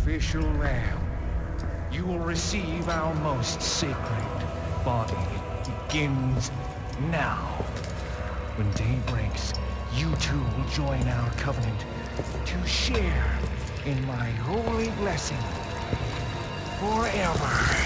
sacrificial lamb. You will receive our most sacred body. It begins now. When day breaks, you two will join our covenant to share in my holy blessing forever.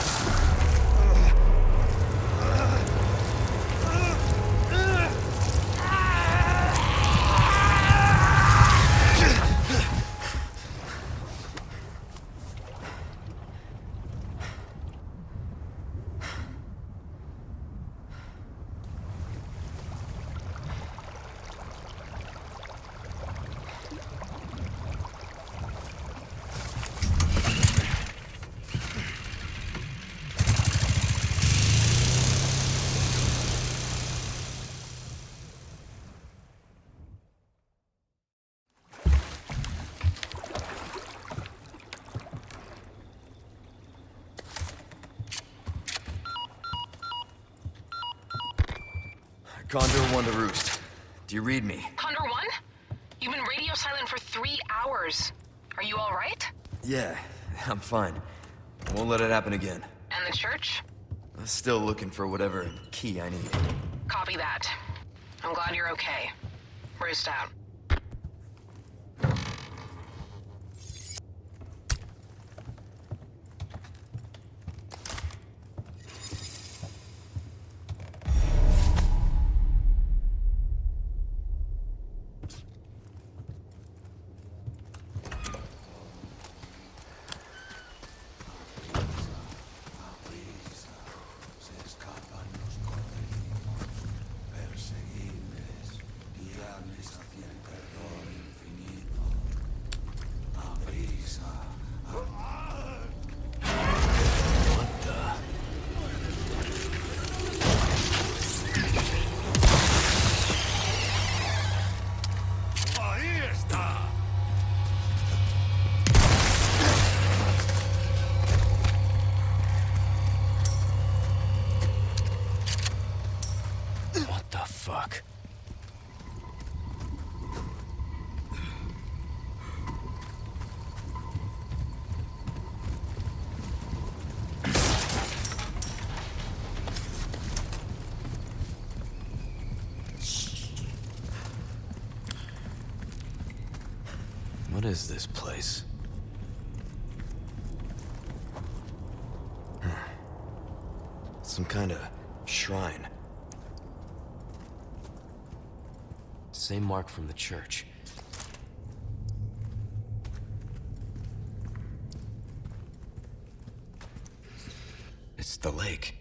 Condor 1 to Roost. Do you read me? Condor 1? You've been radio silent for 3 hours. Are you all right? Yeah, I'm fine. Won't let it happen again. And the church? I'm still looking for whatever key I need. Copy that. I'm glad you're okay. Roost out. What is this place? Some kind of shrine. Same mark from the church. It's the lake.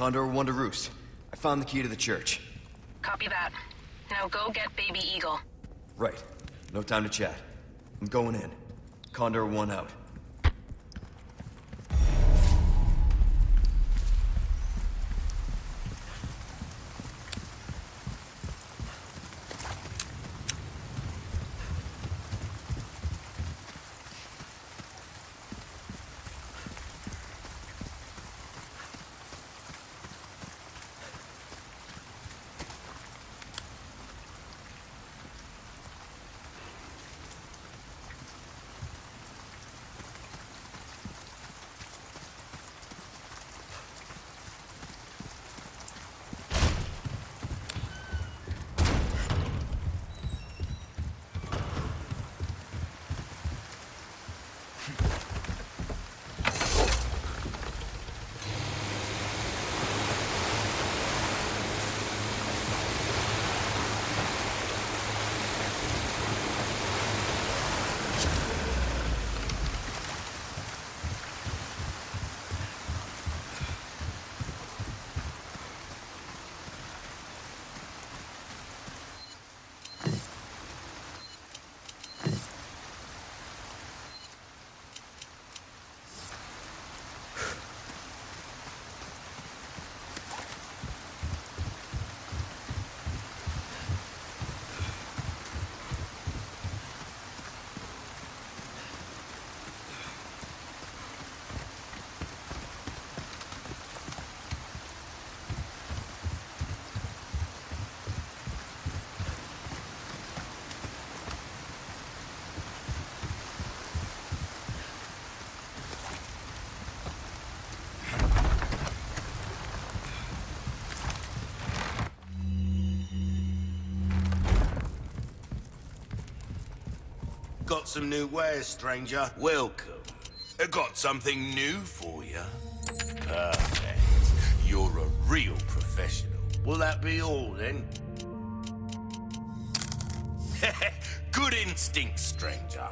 Condor 1 to Roost. I found the key to the church. Copy that. Now go get Baby Eagle. Right. No time to chat. I'm going in. Condor 1 out. Got some new wares, stranger. Welcome. I got something new for you. Perfect. You're a real professional. Will that be all, then? Good instinct, stranger.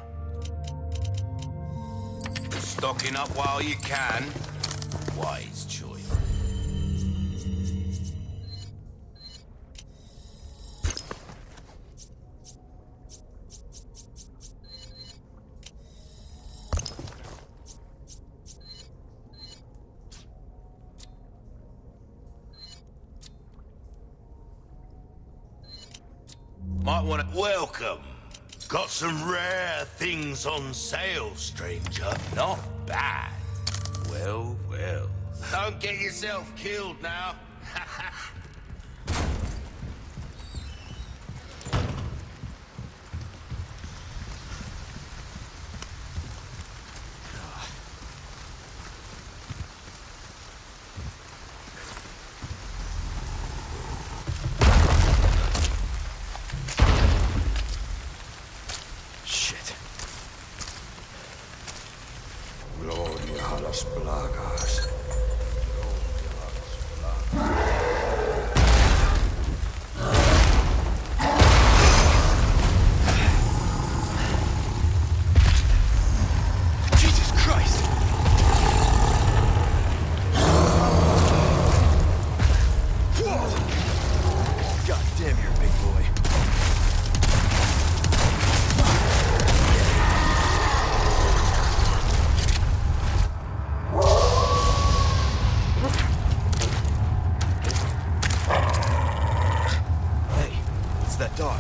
Stocking up while you can. Wise choice. Might want to... Welcome. Got some rare things on sale, stranger. Not bad. Well, well. Don't get yourself killed now. Gloria a las plagas. Jesus Christ! God damn, you're a big boy. That dog.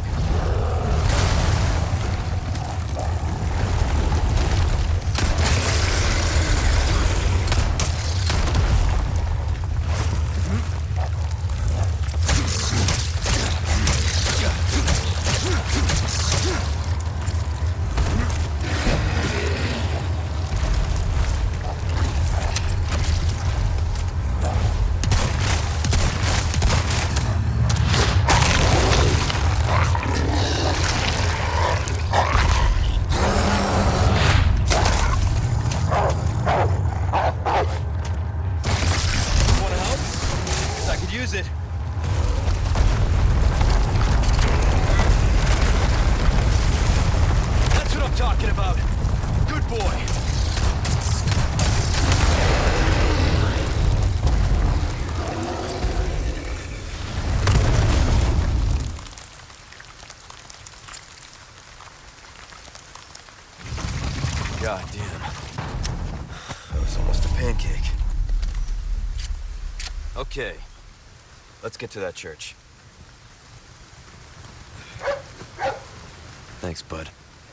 God damn. That was almost a pancake. Okay. Let's get to that church. Thanks, bud.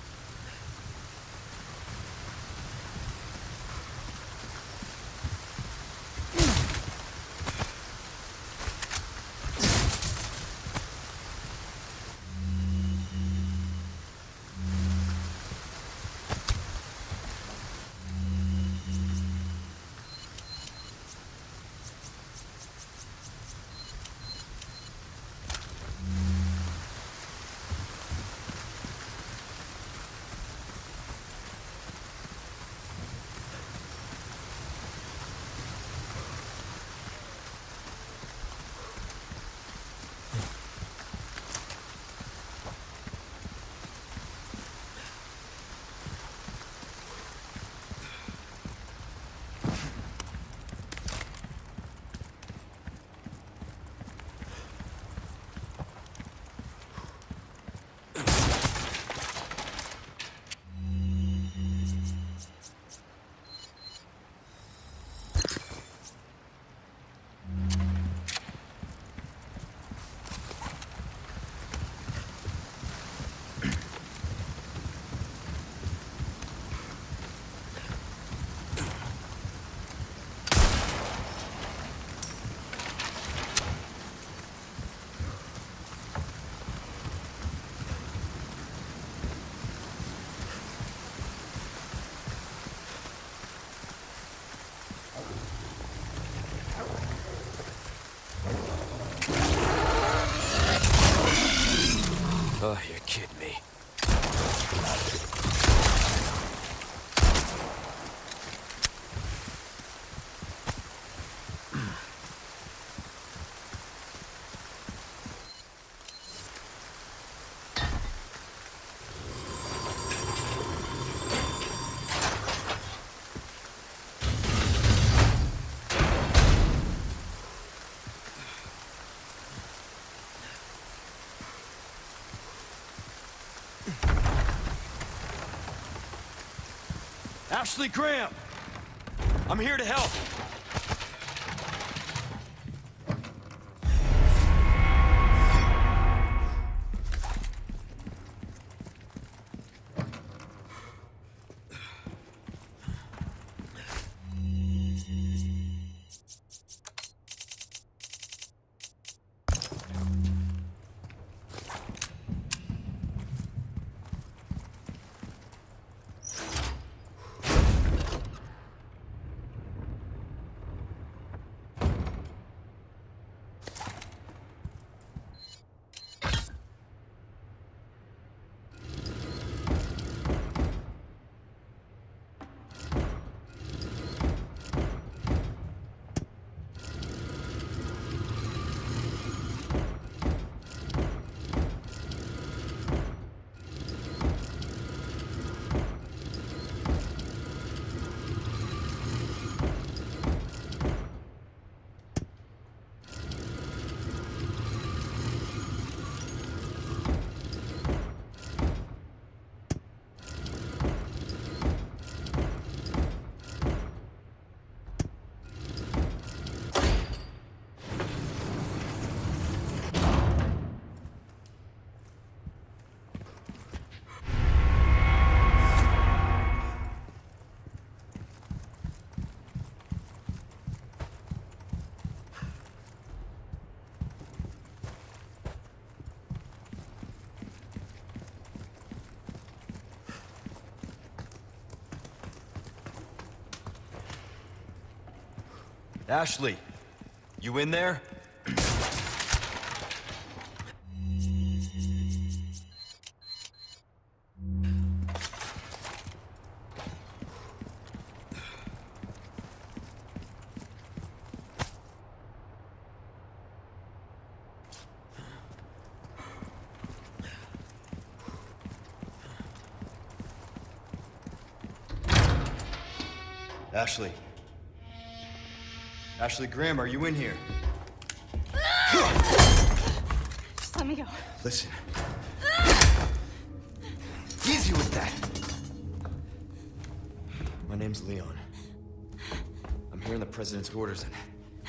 Oh, you're kidding me. Ashley Graham! I'm here to help. Ashley, you in there? Ashley. Ashley Graham, are you in here? Just let me go. Listen. Easy with that. My name's Leon. I'm hearing the President's orders and...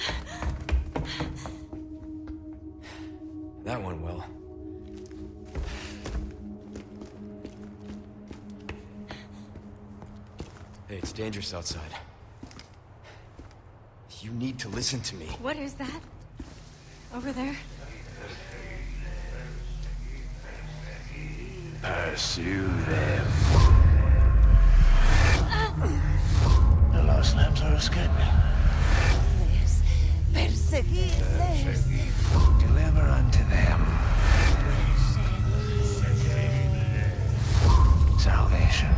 that went well. Hey, it's dangerous outside. You need to listen to me. What is that? Over there? Pursue them. The Lost Lambs are escaping. Perseguirles. Deliver unto them salvation.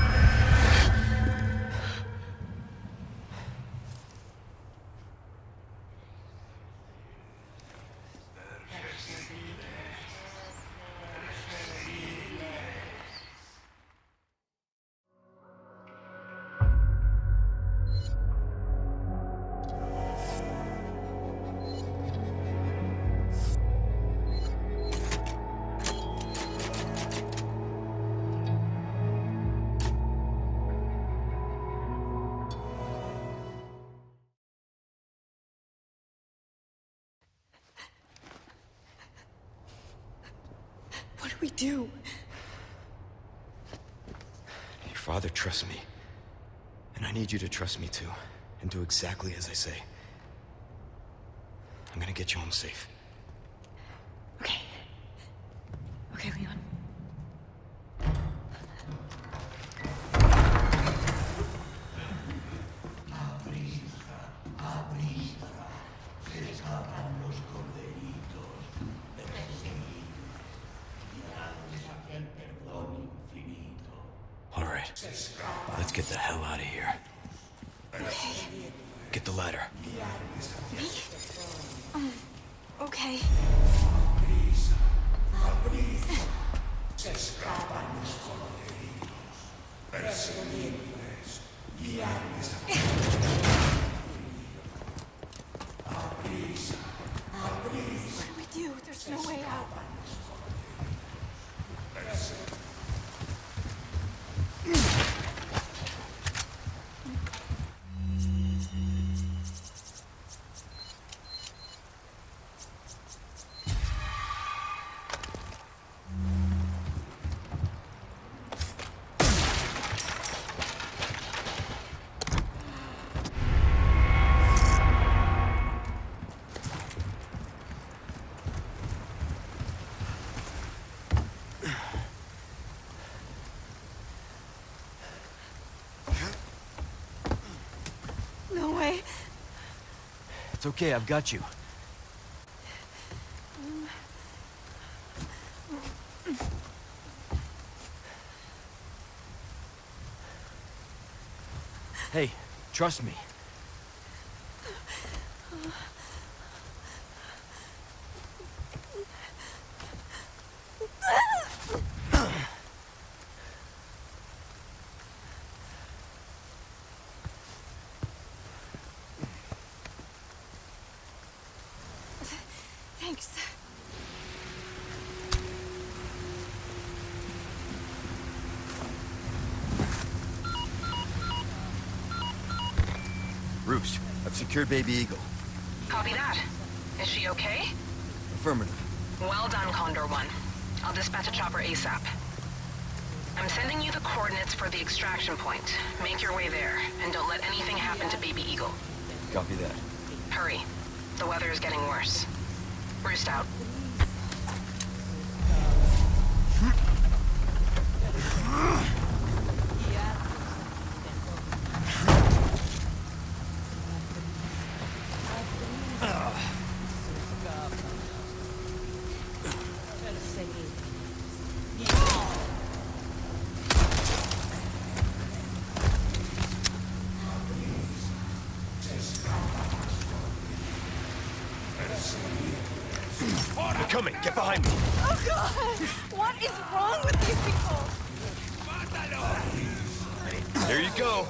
What do we do? Your father trusts me. And I need you to trust me too. And do exactly as I say. I'm gonna get you home safe. Okay. Okay, Leon. All right. Let's get the hell out of here. Get the ladder. Me? Okay. What do we do? There's no way out. No way. It's okay, I've got you. Hey, trust me. Thanks. Roost, I've secured Baby Eagle. Copy that. Is she okay? Affirmative. Well done, Condor 1. I'll dispatch a chopper ASAP. I'm sending you the coordinates for the extraction point. Make your way there, and don't let anything happen to Baby Eagle. Copy that. Hurry. The weather is getting worse. Roost out. They're coming! Get behind me! Oh God! What is wrong with these people? There you go!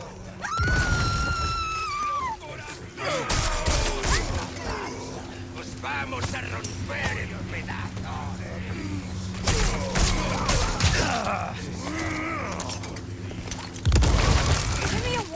Os vamos a romper en pedazos! Give me a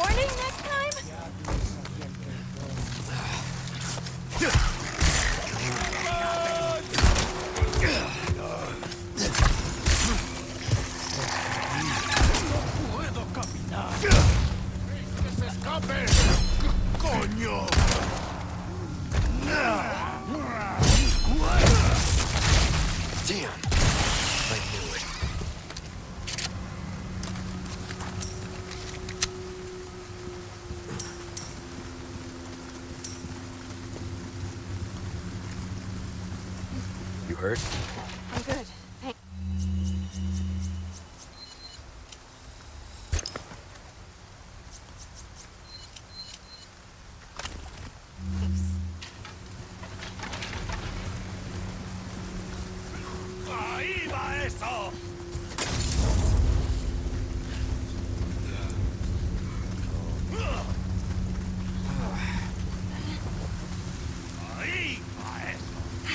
hurt? I'm good. Thanks. ¡Ahí va eso! ¡Ahí va eso!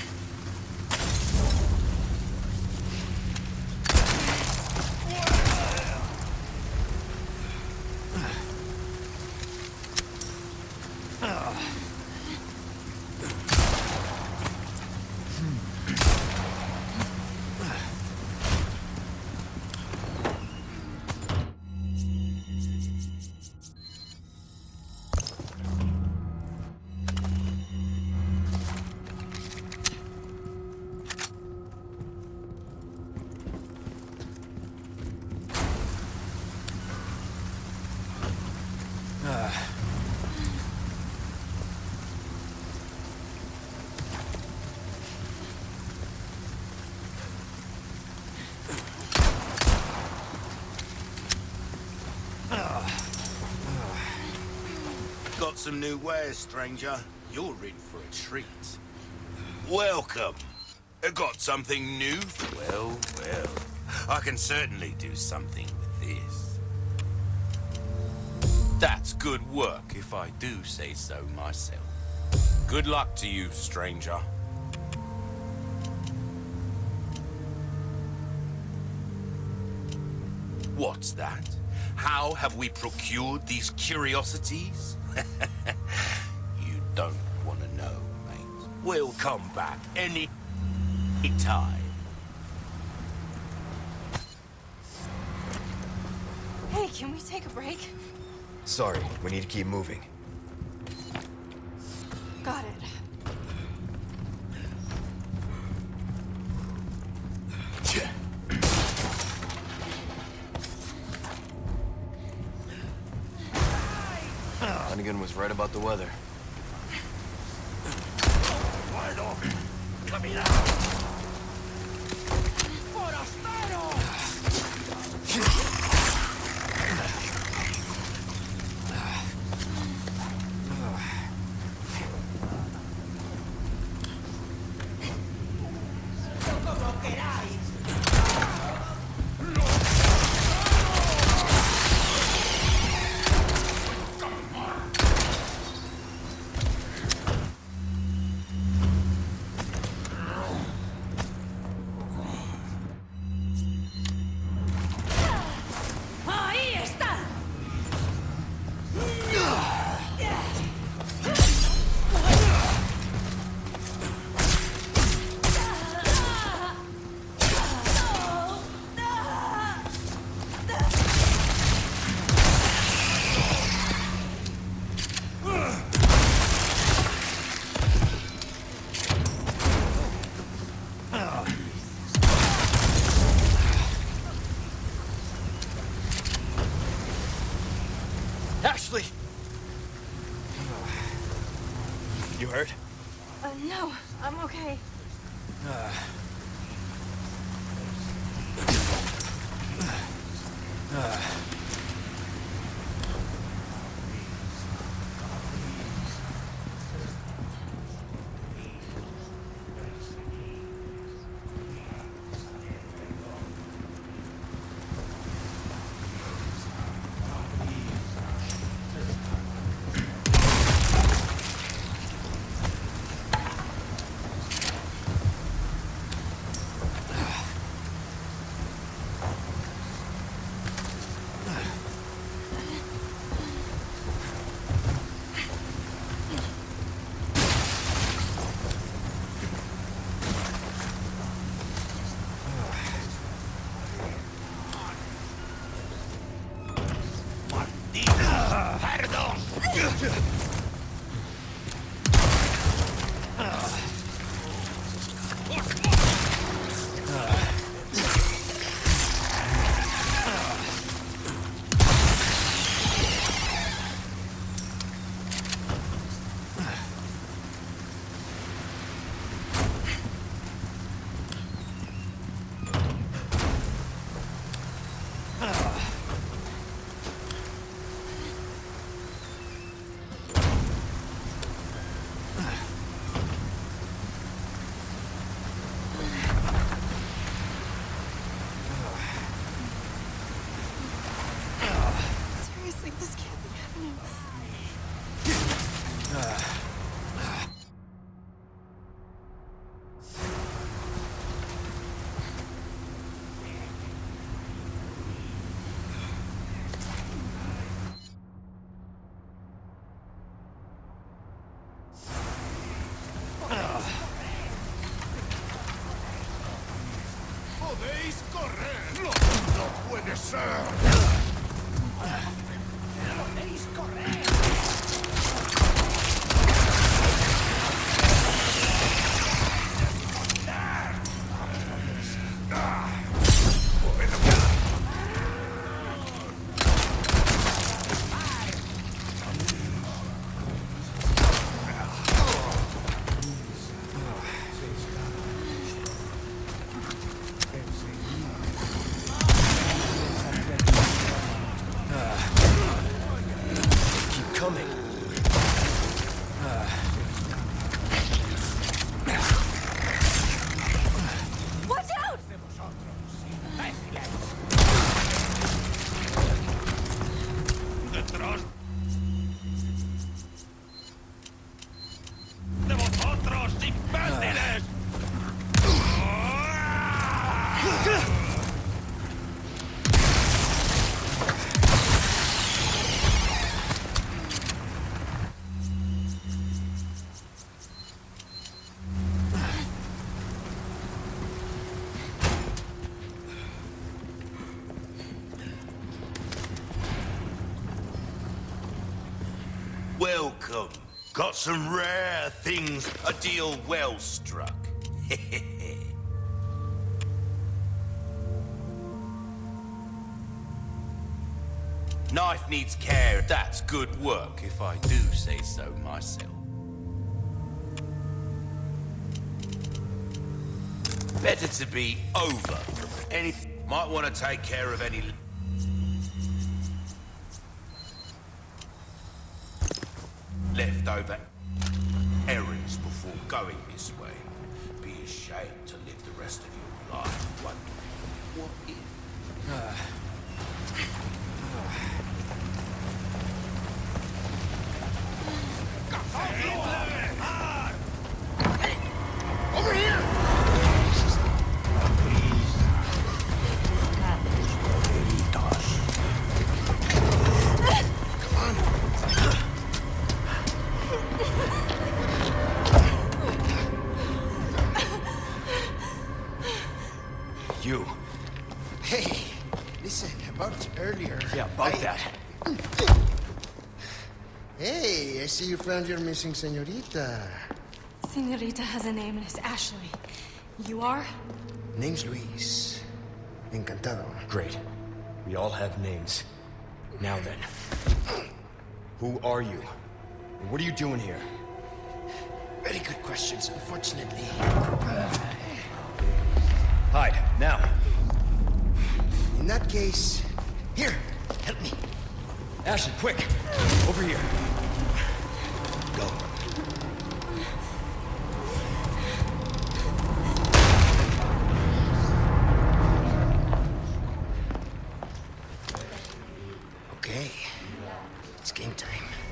Got some new wares, stranger. You're in for a treat. Welcome. Got something new? Well, well. I can certainly do something with this. That's good work, if I do say so myself. Good luck to you, stranger. What's that? How have we procured these curiosities? You don't want to know, mate. We'll come back any time. Hey, can we take a break? Sorry, we need to keep moving. Got it. Hunnigan was right about the weather. Ashley! You hurt? No, I'm okay. correr! ¡No puede ser! ¡Podéis correr! Welcome. Got some rare things. A deal well struck. Knife needs care. That's good work, if I do say so myself. Better to be over. Might want to take care of any leftover errands before going this way. Be ashamed to live the rest of your life wondering what if. Over here! You. Hey, listen, about earlier. Yeah, about that. Hey, I see you found your missing señorita. Señorita has a name and it's Ashley. You are? Name's Luis. Encantado. Great. We all have names. Now then. Who are you? And what are you doing here? Very good questions, unfortunately. Hide, now. In that case, here, help me. Ashley, quick! Over here. Go. Okay, it's game time.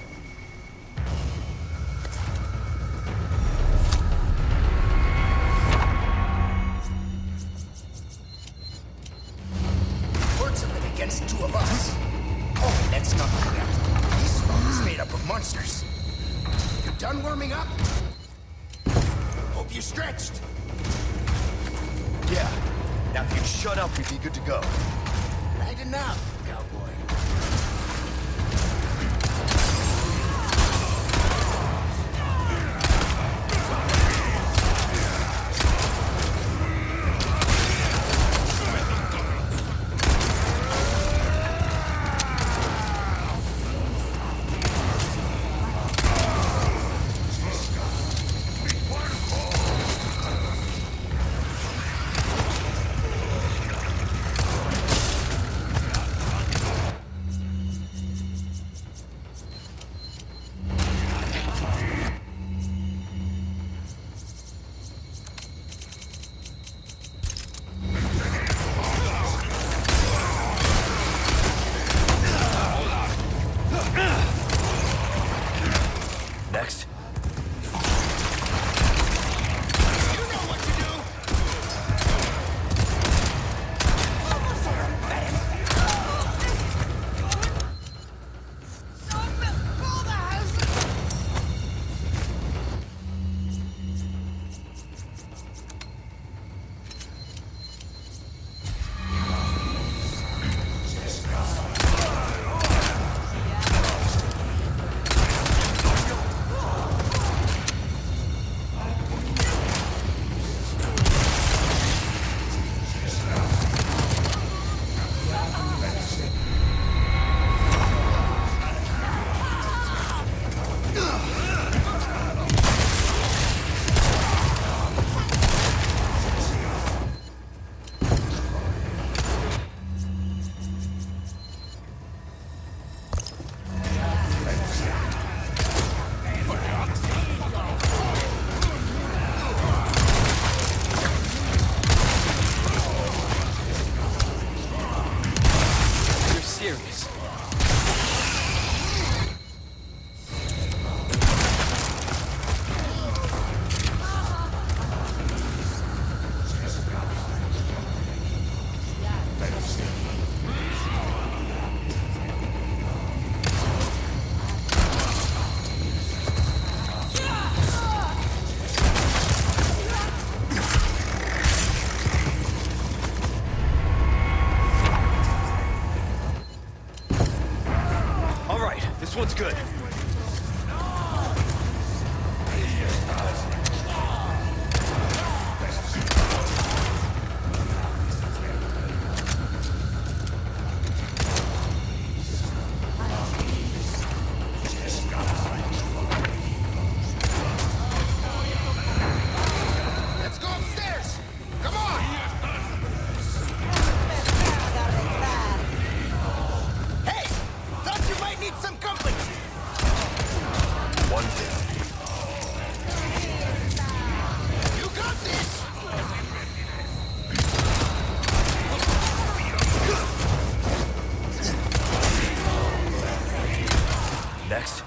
Words have been against two of us. Oh, let's not forget. This swamp is made up of monsters. You done warming up? Hope you stretched. Yeah. Now if you'd shut up, we'd be good to go. Lighten up, cowboy. This one's good. Let's go upstairs! Come on! Hey! Thought you might need some company! One down. You got this! Next.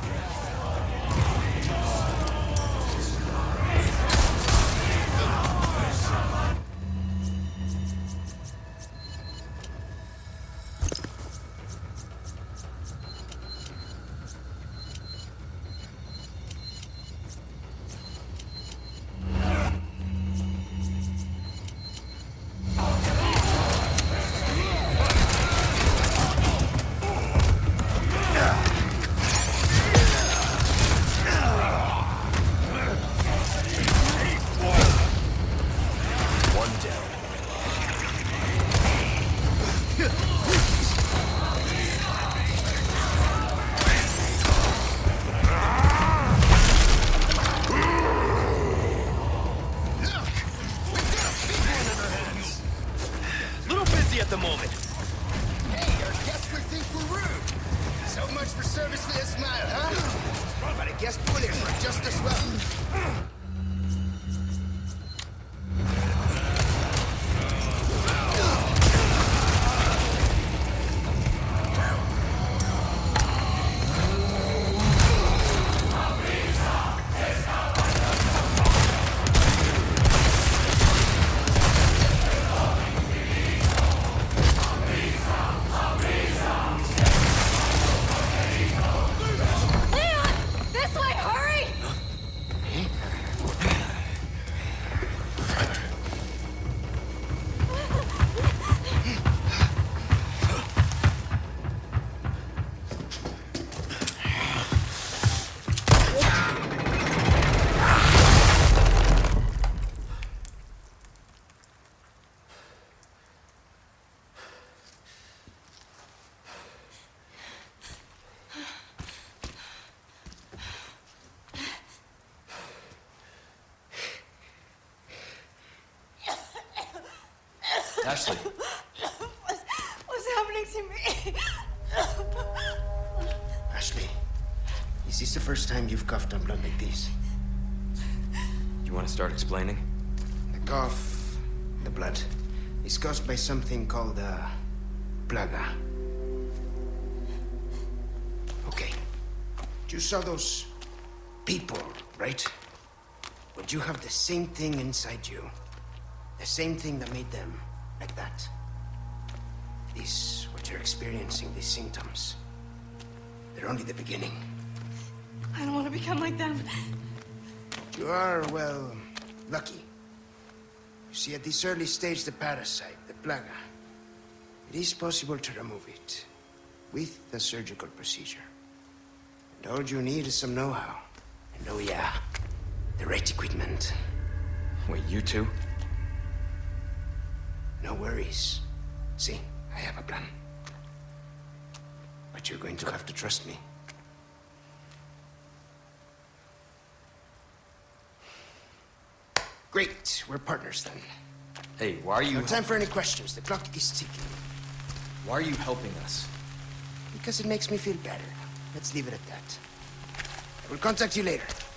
One down. Little busy at the moment. Hey, our guests would think we're rude. So much for service with a smile, huh? But I guess bullets are just as well. Leon! This way, hurry! Ashley. What's happening to me? Ashley, is this the first time you've coughed on blood like this? You want to start explaining? The cough, the blood, is caused by something called plaga. Okay. You saw those people, right? But you have the same thing inside you. The same thing that made them like that. This, what you're experiencing, these symptoms, they're only the beginning. I don't want to become like them. You are, well, lucky. You see, at this early stage, the parasite, the plaga, it is possible to remove it with a surgical procedure. And all you need is some know-how. And oh yeah, the right equipment. Wait, you two? No worries. See, I have a plan. But you're going to have to trust me. Great, we're partners then. Hey, why are you... No time for any questions. The clock is ticking. Why are you helping us? Because it makes me feel better. Let's leave it at that. I will contact you later.